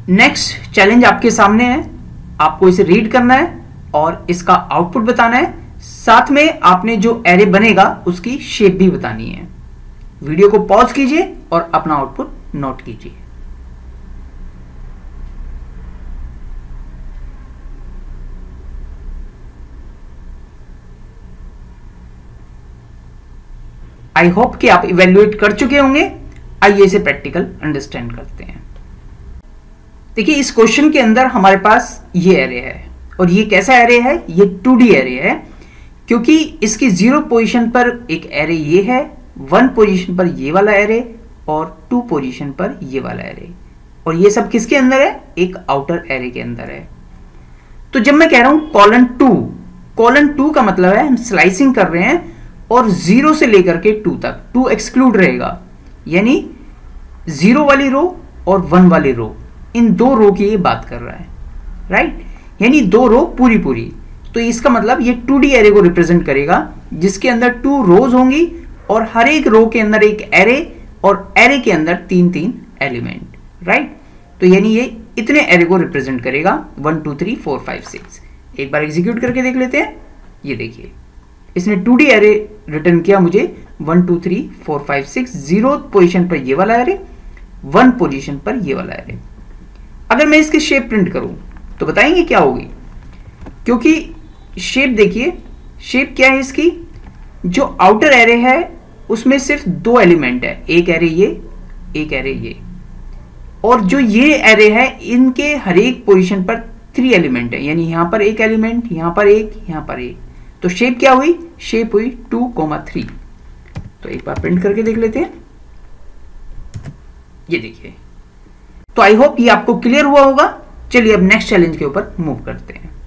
Next challenge आपके सामने है, आपको इसे रीड करना है और इसका आउटपुट बताना है, साथ में आपने जो एरे बनेगा उसकी शेप भी बतानी है। वीडियो को पॉज कीजिए और अपना आउटपुट नोट कीजिए। आई होप कि आप इवेल्युएट कर चुके होंगे। आइए इसे प्रैक्टिकल अंडरस्टैंड करते हैं। देखिए, इस क्वेश्चन के अंदर हमारे पास ये एरे है और ये कैसा एरे है, ये 2D एरे है, क्योंकि इसकी 0 पोजीशन पर एक एरे ये है, 1 पोजीशन पर ये वाला एरे और 2 पोजीशन पर ये वाला एरे, और ये सब किसके अंदर है, एक आउटर एरे के अंदर है। तो जब मैं कह रहा हूं कॉलन 2 का मतलब है हम स्लाइसिंग कर रहे हैं और 0 से लेकर के 2 तक, 2 एक्सक्लूड रहेगा, यानी 0 वाली रो और 1 वाली रो, इन 2 रो की ये बात कर रहा है, राइट, यानी 2 रो पूरी। तो इसका मतलब ये 2D एरे को रिप्रेजेंट करेगा जिसके अंदर 2 रोज होंगी और हर एक रो के अंदर एक एरे और एरे के अंदर 3 एलिमेंट, राइट। तो यानी ये इतने एरे को रिप्रेजेंट करेगा 1 2 3 4 5 6। एक बार एग्जीक्यूट करके देख लेते हैं। ये देखिए, इसने 2D एरे रिटर्न किया मुझे 1 2 3 4 5 6, 0 पोजीशन पर ये वाला एरे, 1 पोजीशन पर ये वाला एरे। अगर मैं इसकी शेप प्रिंट करूं तो बताएंगे क्या होगी, क्योंकि शेप देखिए, शेप क्या है इसकी, जो आउटर एरे है उसमें सिर्फ 2 एलिमेंट है, एक एरे ये, एक एरे ये, और जो ये एरे है इनके हर एक पोजीशन पर 3 एलिमेंट है, यानी यहां पर एक एलिमेंट, यहां पर एक, यहां पर एक। तो शेप क्या हुई, शेप हुई 2, 3। तो एक बार प्रिंट करके देख लेते हैं। ये देखिए, तो आई होप ये आपको क्लियर हुआ होगा। चलिए अब नेक्स्ट चैलेंज के ऊपर मूव करते हैं।